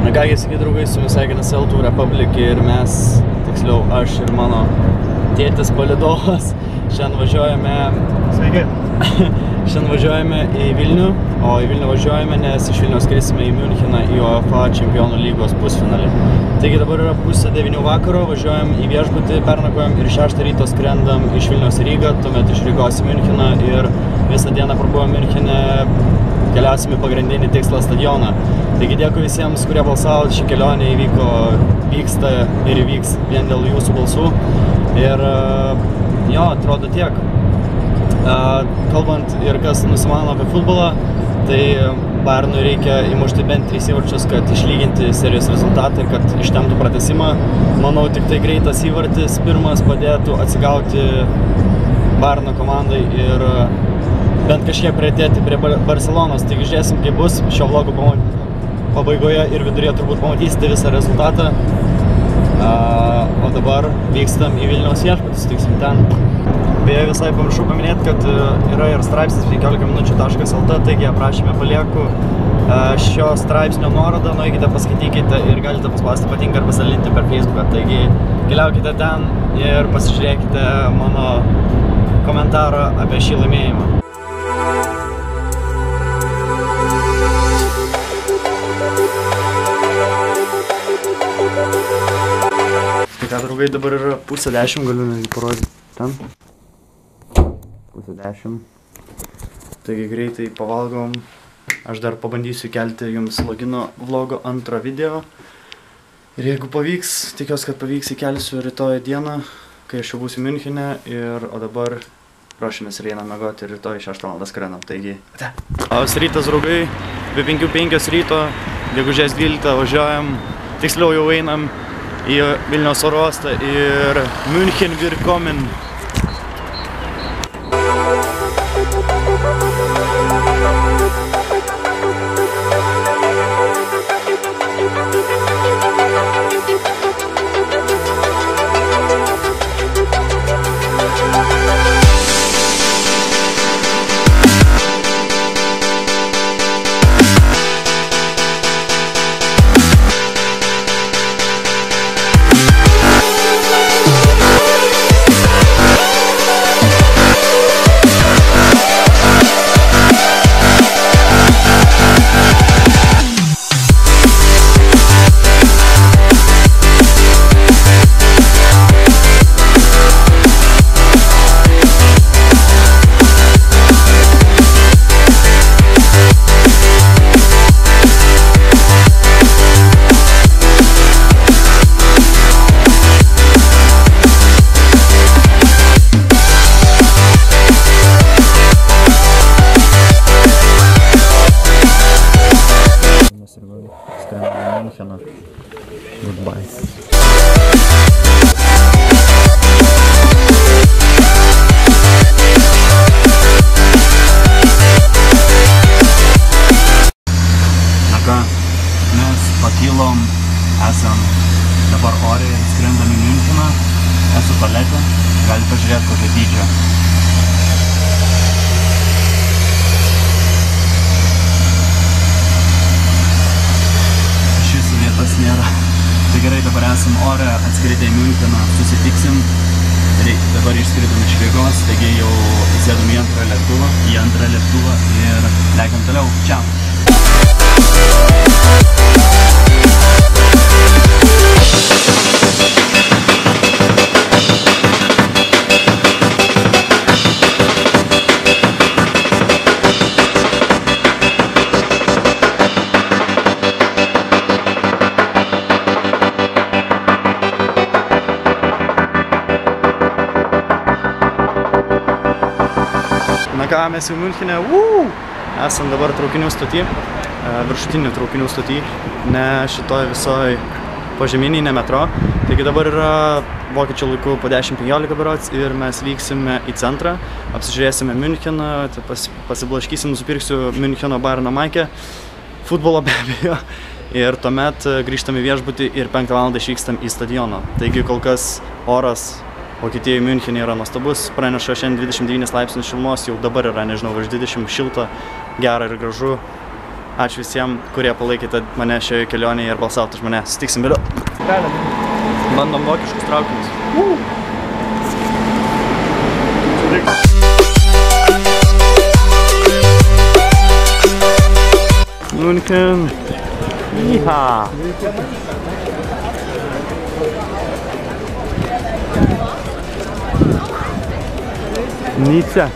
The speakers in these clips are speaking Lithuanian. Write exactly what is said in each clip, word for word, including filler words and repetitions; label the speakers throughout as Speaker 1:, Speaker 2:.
Speaker 1: Na kągi, sakai draugai, su jumis sveikina Seltų Republic ir mes, tiksliau aš ir mano tėtis palydovas, šiandien važiuojame...
Speaker 2: Sveiki!
Speaker 1: Šiandien važiuojame į Vilnių, o į Vilnių važiuojame, nes iš Vilniaus skrisime į Miuncheną į UEFA Čempionų lygos pusfinalį. Taigi dabar yra pusė devynių vakaro, važiuojam į viešbutį, pernakvojam ir šeštą ryto skrendam iš Vilniaus į Rygą, tuomet iš Rygos į Miuncheną ir visą dieną prabuvom Miunchene, keliausim į pagrindinį tikslą stadioną. Taigi dėkui visiems, kurie balsavo, ši kelionė įvyko, vyksta ir įvyks vien dėl jūsų balsų. Ir jo, atrodo tiek. Kalbant ir kas nusimano apie futbolą, tai Bayernui reikia įmušti bent tris įvarčius, kad išlyginti serijos rezultatą ir kad ištemptų pratęsimą. Manau, tik tai greitas įvartis pirmas padėtų atsigauti Bayerno komandai ir bent kažkiek priartėti prie Barcelonos. Taigi žiūrėsim, kaip bus šio vlogo pabaigoje ir viduryje turbūt pamatysite visą rezultatą. O dabar vykstam į Vilniaus viešbutį, sutiksim ten. Beje, visai pamiršau paminėti, kad yra ir straipsnis penkiolika minučių taškas el t, taigi aprašyme palieku šio straipsnio nuorodą, nueikite, paskaitykite ir galite paspausti patinka ar pasidalinti per Facebooką. Taigi keliaukite ten ir pasižiūrėkite mano komentarą apie šį laimėjimą. Tai ką, draugai, dabar yra pusė dešimt, galiu netgi parodyti ten. Pusė dešimt. Taigi greitai pavalgom. Aš dar pabandysiu kelti jums logino vlogo antrą video. Ir jeigu pavyks, tikiuosi, kad pavyks įkelsiu rytoj dieną, kai aš jau būsiu Miunchene. Ir, o dabar ruošimės ir einam miegoti ir rytoj šeštą valandą skrendam. Taigi, ate. Labas rytas, draugai. Be penkių penkios ryto, gegužės dvyliktą važiuojam. Tiksliau jau einam į Vilniaus oro uostą ir München wir kommen. Goodbye. Na ką, mes pakilom, esam dabar ore ir skrendam į Miuncheną. Esu tualete, galite pažiūrėti kokio dydžio. Šis vietas nėra. Tai gerai, dabar esam ore, atskridę į Miuncheną, susitiksim. Dabar išskridom iš Rygos, taigi jau įsėdom į antrą lėktuvą, į antrą lėktuvą ir lekiam toliau. Čiau! Na ką, mes jau Miunchene, uuu, esam dabar traukinių stoty, viršutinių traukinių stoty, ne šitoj visoj požeminiai, ne metro. Taigi dabar yra vokiečių laikų po dešimt penkiolika berods ir mes vyksime į centrą, apsižiūrėsime Miuncheną, pas, pasiblaškysim, nusipirksiu Miuncheno Bayerno maikę, futbolo be abejo. Ir tuomet grįžtam į viešbutį ir penktą valandą išvykstam į stadioną. Taigi kol kas oras Vokietijoje Miunchene yra nuostabus, praneša šiandien dvidešimt devynis laipsnius šilumos, jau dabar yra, nežinau, virš dvidešimt šilta, gera ir gražu. Ačiū visiems, kurie palaikėte mane šioje kelionėje ir balsavote už mane. Sutiksim vėliau. Bandom vokiškus traukinius. München. Iha. Nica.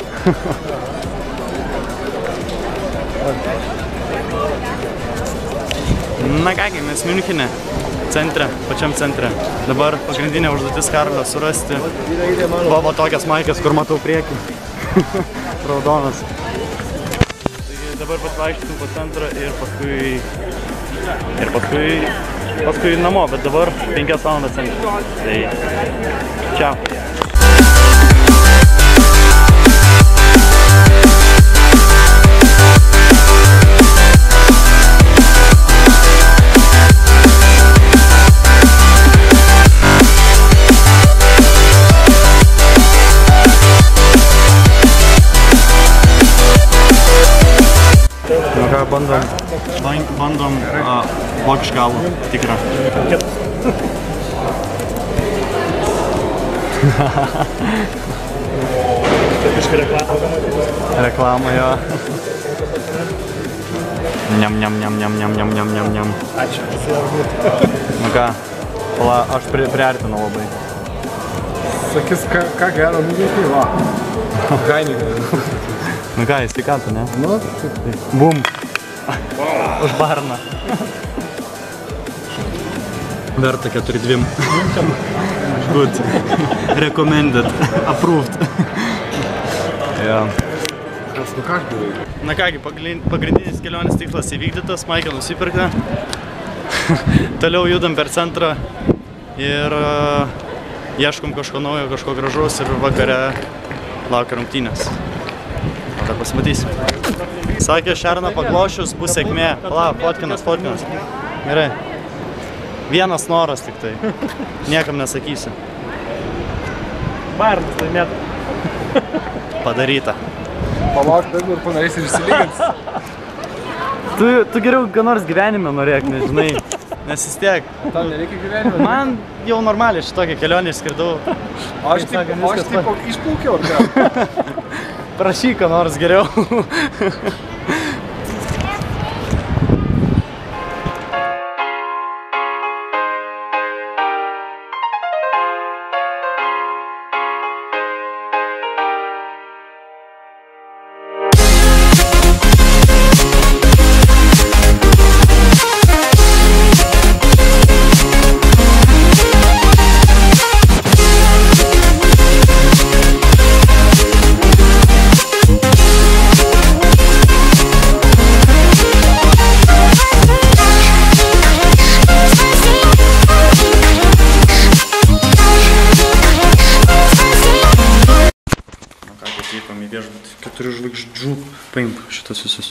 Speaker 1: Na kągi, mes Miunchene, centre, pačiam centre. Dabar pagrindinė užduotis Karolio surasti va, va tokias maikės, kur matau priekį. Raudonas. Taigi dabar pasivaikščiosim po centrą ir paskui... Ir paskui... Paskui namo, bet dabar penkias valandas centre. Tai... Čiau. Bandom, bandom uh, vokišką alų tikrą. Reklama, jo. Niam, niam, niam, niam, niam, niam, niam, niam, niam.
Speaker 2: Ačiū.
Speaker 1: Nu ką, pala, aš pri, priartinu labai.
Speaker 2: Sakys, ką, ką gero nuveikė, va. Gainį.
Speaker 1: Nu ką, į sveikatą, ne?
Speaker 2: Nu, taip.
Speaker 1: Bum. Už barną. Verta keturi dvim. Good. Recommended. Approved. Ja.
Speaker 2: Kas, nu ką aš buvai?
Speaker 1: Na kągi, pagrindinis kelionės tikslas įvykdytas, Maikę nusipirkta. Toliau judam per centrą ir uh, ieškom kažko naujo, kažko gražaus ir vakare laukia rungtynės. O dar pasimatysim. Sakė, šerną paglošius bus sėkmė. Pala, fotkinas, fotkinas. Gerai. Vienas noras tik tai. Niekam nesakysiu.
Speaker 2: Bayernas laimėta.
Speaker 1: Padaryta.
Speaker 2: Palauk, taip ir panorės ir išsilygins.
Speaker 1: Tu, tu geriau ką nors gyvenime norėk, nežinai. Nes vis tiek.
Speaker 2: Tau nereikia gyvenime?
Speaker 1: Man jau normaliai šitokią kelionę išskridau.
Speaker 2: Aš taip, aš taip išplaukiau, ar ką?
Speaker 1: Prašyk ką nors geriau. Keturių žvaigždžių. Paimk šitas visus.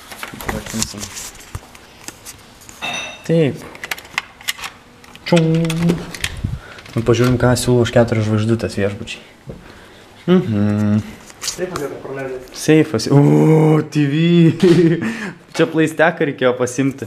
Speaker 1: Taip. Čium. Nu, pažiūrim, ką siūlo už keturias žvaigždutės viešbučiai. Mhm.
Speaker 2: Seifas yra praleidęs.
Speaker 1: Seifas. O, T V. Čia plaisteką reikėjo pasimti.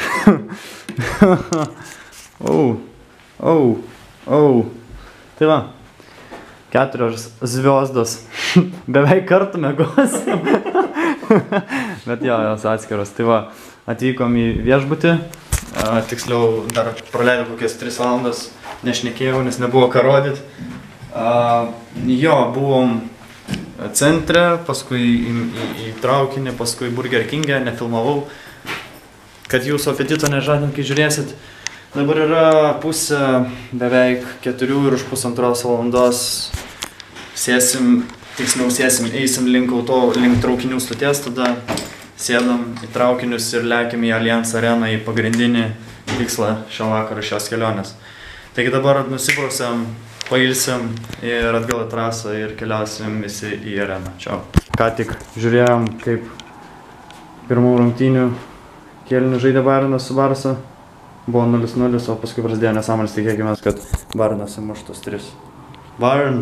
Speaker 1: Au. Au. Au. Tai va. Keturios zviozdos. Beveik kartu mėgosim. Bet jo, jos atskiros. Tai va, atvykom į viešbutį. A, tiksliau, dar praleidau kokias tris valandas. Nešnekėjau, nes nebuvo ką rodyt. A, jo, buvom centre, paskui į, į, į traukinį, paskui Burger King'e, nefilmavau. Kad jūsų apetito nežadint, kai žiūrėsit. Dabar yra pusė beveik keturių ir už pusantros valandos sėsim, tiksliau sėsim, eisim link auto, link traukinių stoties, tada sėdam į traukinius ir lekiam į Allianz areną į pagrindinį tikslą šio vakaro šios kelionės. Taigi dabar nusiprausiam, pailsim ir atgal į trasą ir keliausim visi į areną. Čiau. Ką tik žiūrėjom, kaip pirmų rungtynių kėlinių žaidė Bayernas su Barsa. Buvo nulis nulis, o paskui prasidėjo nesąmonės, tikėkimės, kad Bayernas įmuš tos tris. Bayern!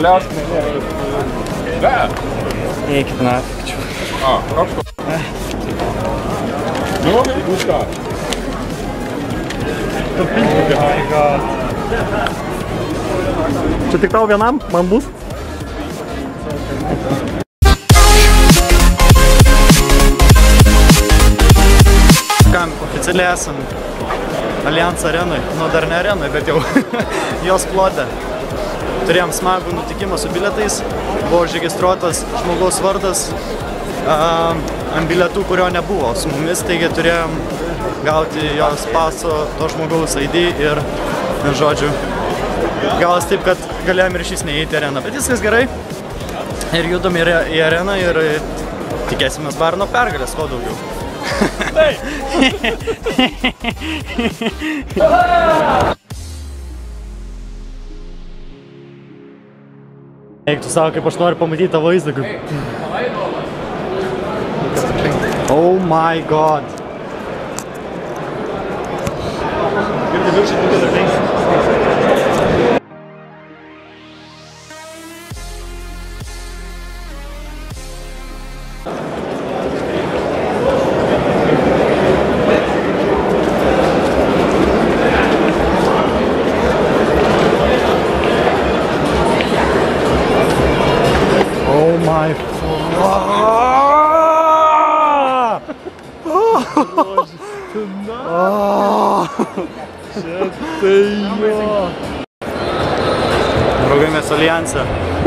Speaker 2: Paliausk. Ne.
Speaker 1: Eikit nafik čia.
Speaker 2: A, kažko. Nu, už ką?
Speaker 1: Oh my god. Čia tik tau vienam? Man bus? Kam, oficialiai esam Allianz arenui. Nu, dar ne arenui, bet jau jos plote. Turėjom smagų nutikimą su bilietais. Buvo užregistruotas žmogaus vardas uh, ant bilietų, kurio nebuvo su mumis. Taigi turėjom gauti jos paso, to žmogaus I D ir, žodžiu, galas taip, kad galėjom ir šis neįti areną. Bet viskas gerai. Ir judam į areną ir tikėsimės Bayerno pergalės, ko daugiau. Eik, tu savo, kaip aš noriu pamatyti tą vaizdą. Oh my god. Oh my Draugai, mes Allianze.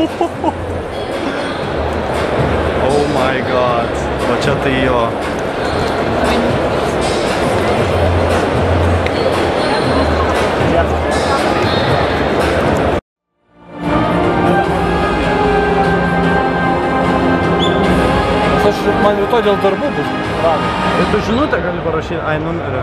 Speaker 1: Oh my god. O čia tai jo.
Speaker 2: Aš man rytoj dėl darbų bus.
Speaker 1: Ir tu žinutę gali parašyti, ai numerio.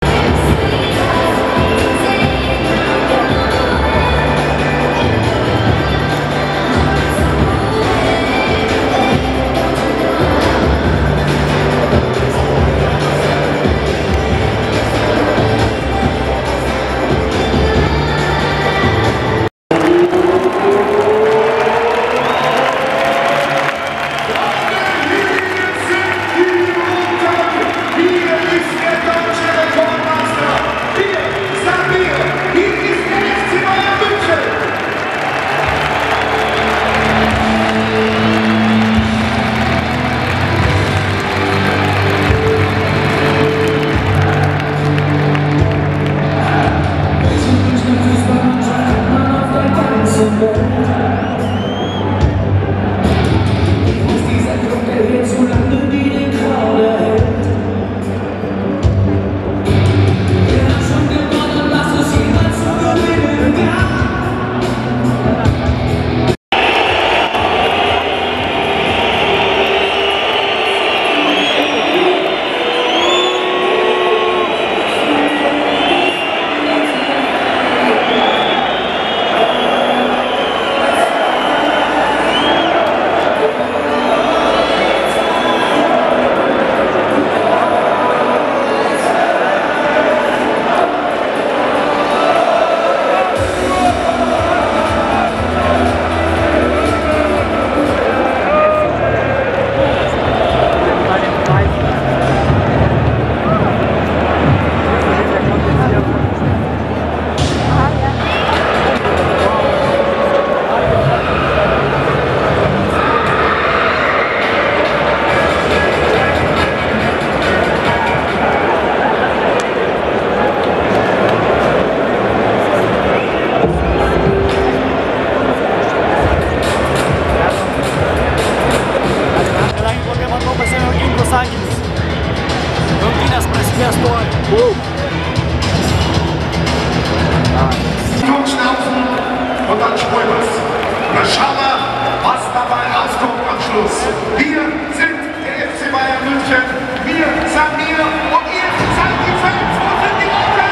Speaker 3: Wir sind der F C Bayern München. Wir sagen ihr und ihr seid die Fans. Wo sind die Leute?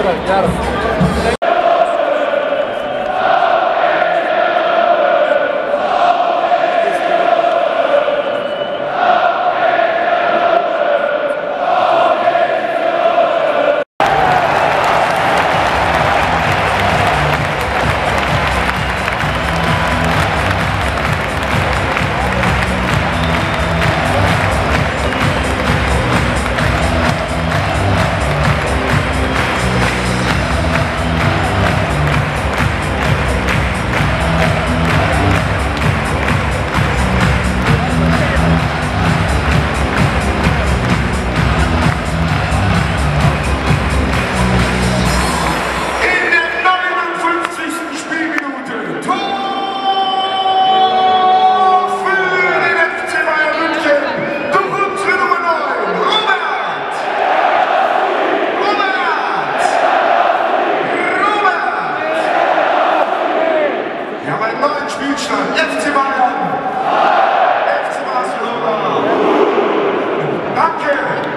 Speaker 2: geras, geras.
Speaker 3: Spielstand, F C Bayern, F C Barcelona. Danke.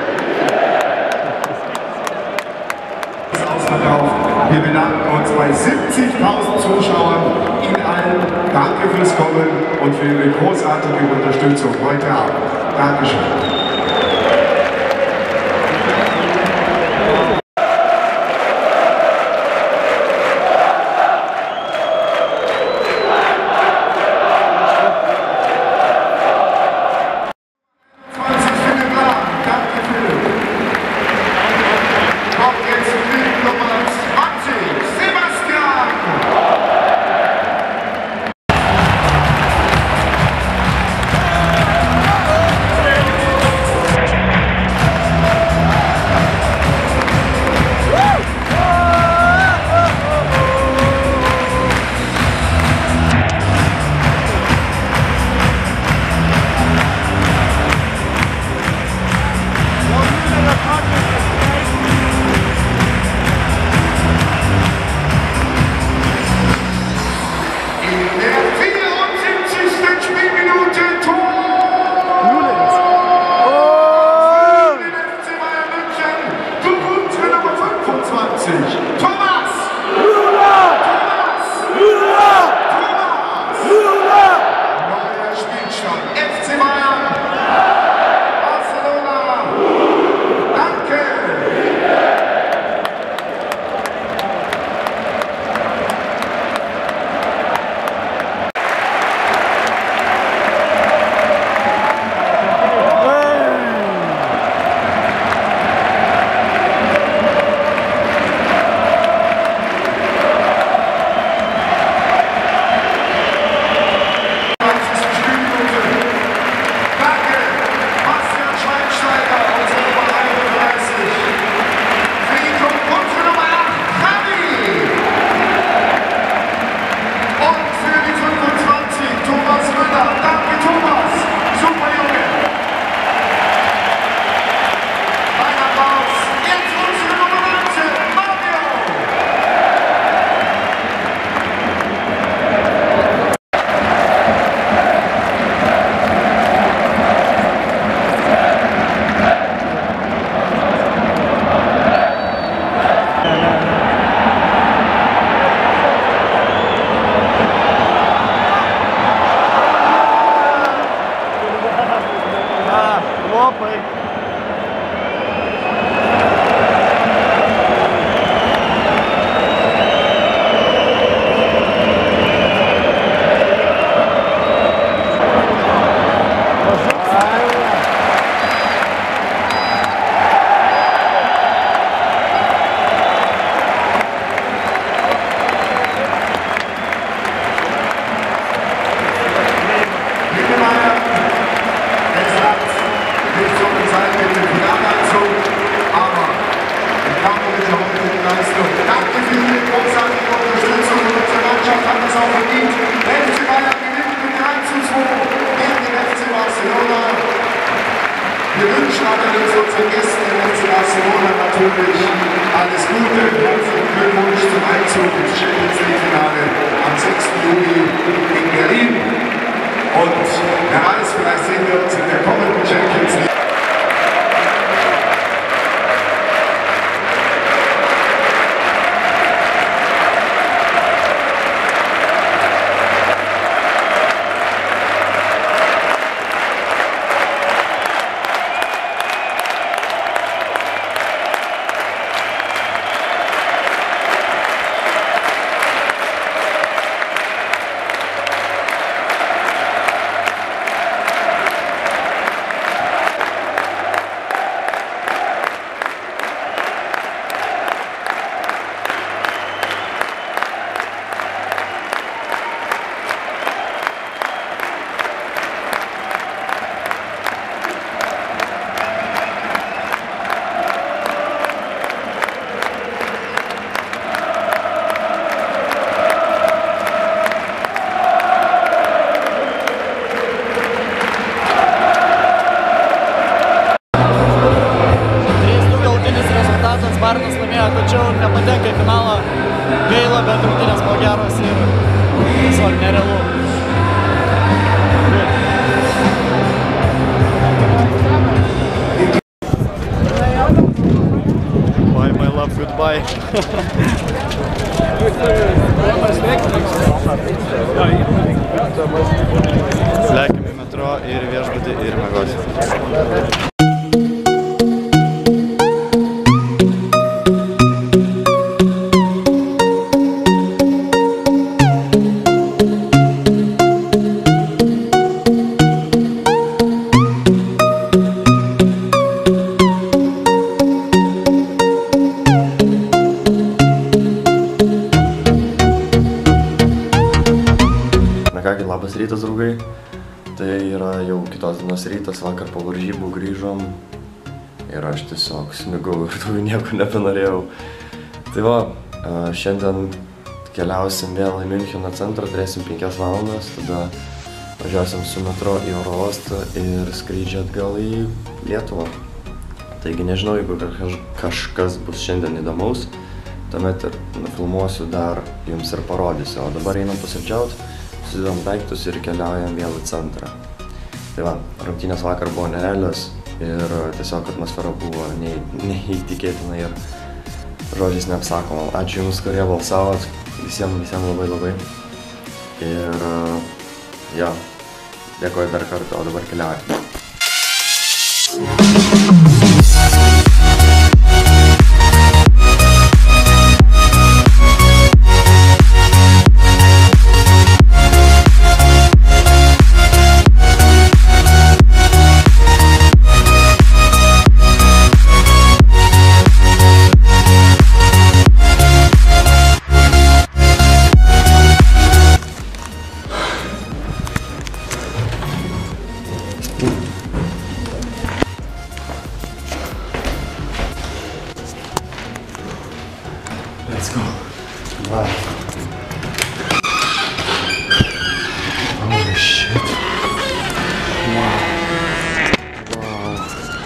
Speaker 3: Das Ausverkauf. Wir bedanken uns bei siebzigtausend Zuschauern in allen. Danke fürs Kommen und für Ihre großartige Unterstützung heute Abend. Dankeschön.
Speaker 1: pateko į finalą. Gaila, bet rungtynės buvo geros ir tiesiog nerealu. Bye, my love, goodbye. Lekiam į metro ir viešbutį ir miegoti.
Speaker 4: Kągi, labas rytas, draugai. Tai yra jau kitos dienos rytas, vakar po varžybų grįžom ir aš tiesiog smigau ir daugiau nieko nebenorėjau. Tai va, šiandien keliausim vėl į Miuncheno centrą, turėsim penkias valandas, tada važiuosim su metro į oro uostą ir skrydžią atgal į Lietuvą. Taigi nežinau, jeigu kažkas bus šiandien įdomaus, tuomet ir nufilmuosiu dar jums ir parodysiu, o dabar einam pusryčiaut. Susidedam daiktus ir keliaujam vėl į centrą. Tai va, rungtynės vakar buvo nerealios ir tiesiog atmosfera buvo neįtikėtina ir žodžiais neapsakoma. Ačiū Jums, kurie balsavot, visiems, visiems labai labai. Ir jo, dėkoju dar kartą, o dabar keliaujam. Let's go. Wow. Holy shit. Wow. Wow.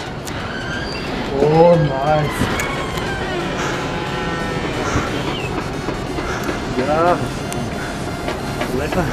Speaker 2: Oh, nice. Ja. Lekker.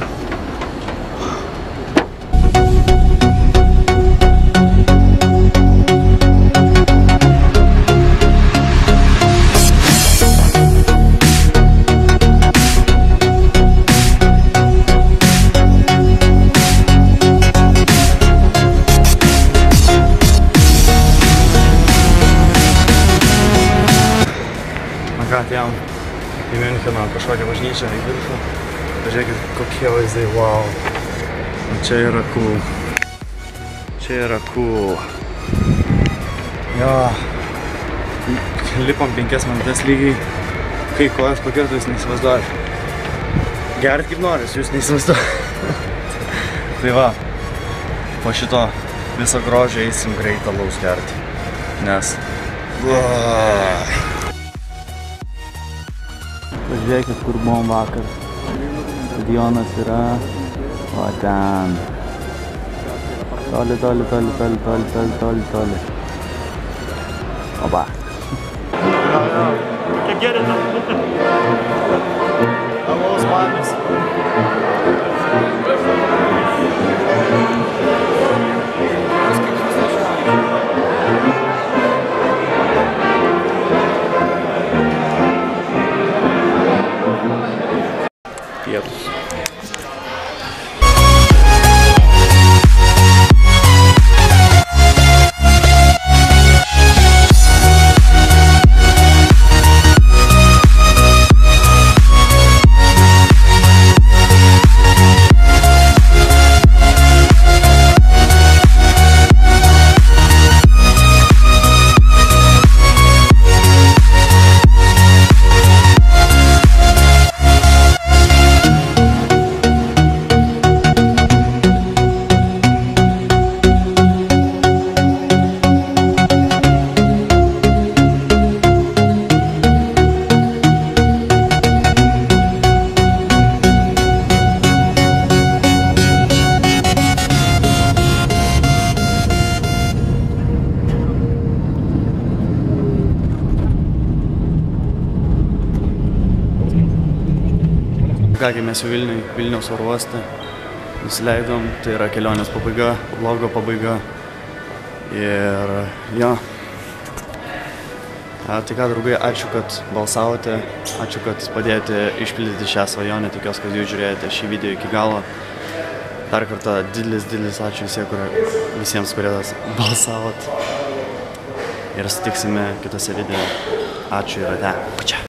Speaker 1: Atėjom į Miuncheną kažkokią bažnyčią į viršų. Pažiūrėkit, kokie vaizdai, wow. Čia yra cool. Čia yra cool. Jo. Lipom penkias minutės lygiai. Kai kojas pakirto, jūs neįsivaizduojat. Gerit kaip noris, jūs neįsivaizduojat. Tai va, po šito viso grožio eisim greit alaus gerti. Nes... Pažiūrėkit, kur buvom vakar. Stadionas yra... O ten. Toli, toli, toli, toli, toli, toli, toli, toli. Oba. Kaip gerina? Alaus bamis. Pietus. Kągi, mes jau Vilniui, Vilniaus oro uoste nusileidom, tai yra kelionės pabaiga, vlogo pabaiga. Ir jo. A, tai ką, draugai, ačiū, kad balsavote, ačiū, kad padėjote išpildyti šią svajonę, tikiuosi, kad jūs žiūrėjote šį video iki galo. Dar kartą didelis, didelis ačiū visie, kurie, visiems, kurie balsavot. Ir sutiksime kitose video. Ačiū ir ate. Pačia.